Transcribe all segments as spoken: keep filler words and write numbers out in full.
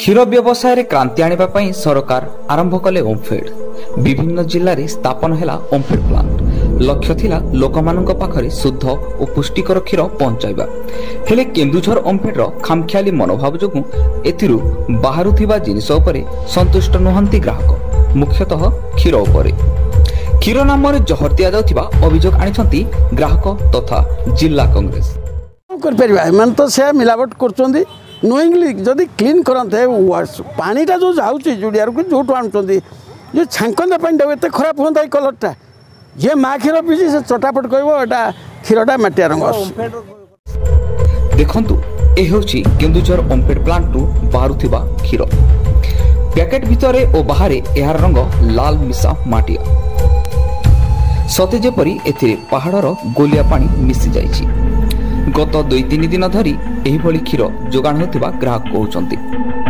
क्षीर व्यवसाय रे क्रांति आनिबा पई सरकार आरंभ कले ओमफेड। विभिन्न जिल्ला रे स्थापन हैला ओमफेड प्लांट। लक्ष्य थिला लोकमाननक पाखरे शुद्ध और पुष्टिकर क्षीर पहुंचाइबा। हेले केन्दुझर ओमफेड रो खामख्याली मनोभाव जोगु एथिरु बाहरुथिबा जिनिस उपरे संतुष्ट नहंती ग्राहक, मुख्यतः क्षीर उपरे। क्षीर नाम रे जहर दिया जाउथिबा अभियोग आनिछंती ग्राहक तथा जिला कांग्रेस। कर परिबा मन तो से मिलावट करचोंदी नोइंगली जदि क्लीन करते पानीटा जो जाऊँगी जुड़ियार को जो आणुंट जो छांकंदा पानी एत खराब होता है कलरटा जे माँ क्षीर पीछे से चटापट कह क्षीरटा मटिया रंग। देखंतु ए होछि केन्दुझर ओमफेड प्लांट रु बाहरुथिबा क्षीर। पैकेट भितरे और बाहरे एहार रंग लाल मिसा माटिया, सते जेपरि एथिरे पहाड़र गोलिया पानी मिसी जाइछि। गत दुई तीन दिन धरी एही भली क्षीर जोगाण होतिबा ग्राहक कहउचंती।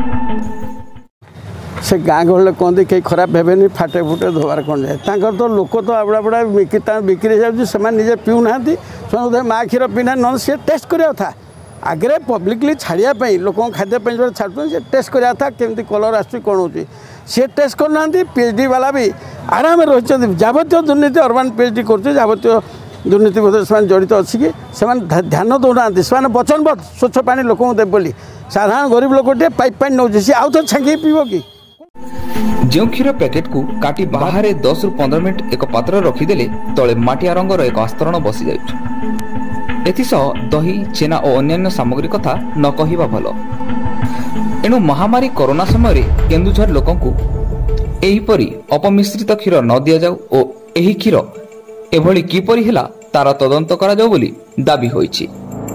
से गाँ गहले कहते कहीं खराब हेबेनि फाटे फुटे धोबार कौन जाए तांकर तो लोक तो आबड़ा बड़ा बिक्री जाऊँगी से निजे पीऊ ना से माँ क्षीर पीना न सी टेस्ट करा था आगे पब्लिकली छाड़ापी लोक खाद्य छाड़ते से टेस्ट करा था केमती कलर आसुच्ची कौन हो सी टेस्ट करना पीएचडी वाला भी आराम रही जावतीय दुर्नीति अर्बान पीएचडी कर जावतीय दुर्नीति बोध से जड़ित अच्छी कि ध्यान दौना से वचनबद्ध स्वच्छ पानी लोक देव बोली साधारण गरीब लोकटे पाइप पानी नौ सी आउ तो छांकी पीब कि जो क्षीर पैकेट को काटी बाहर दस रु पंद्रह मिनिट एक पात्र रखीदेले तले माटिया रंगर एक आस्तरण बसी जाउछ। एथिसह दही छेना और अन्य सामग्री कथा न कहिबा भल। एणु महामारी कोरोना समय केन्दुझर लोकंकु एहीपरि अपमिश्रित क्षीर न दिया जाऊ और एही क्षीर एभली किपरि हिला तार तदंत करा जाऊ बोली दाबी होईछि।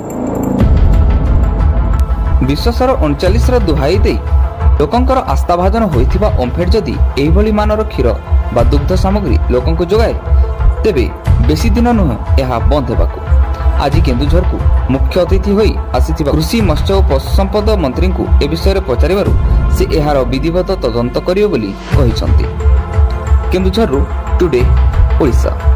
विश्वासर उनचालीस रा दुहाई दे लोकंकर आस्थाभाजन होइथिबा ओमफेड जदि एहिभली मानर क्षीर बा दुग्ध सामग्री लोकंकु जोगाए तेबे बेसी दिन नुह एहा बंद हेबाकु। आज केन्दुझर को मुख्य अतिथि होई आसीथिबा कृषि मत्स्य और पशु संपद मंत्री को ए विषय रे पचारिबारु से एहार विधिवत तदंत करियो बोली कहिसंती। केन्दुझर रु टुडे ओडिशा।